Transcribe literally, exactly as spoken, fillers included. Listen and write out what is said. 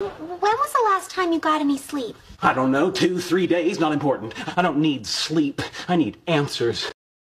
when was the last time you got any sleep? I don't know, two, three days, not important. I don't need sleep. I need answers.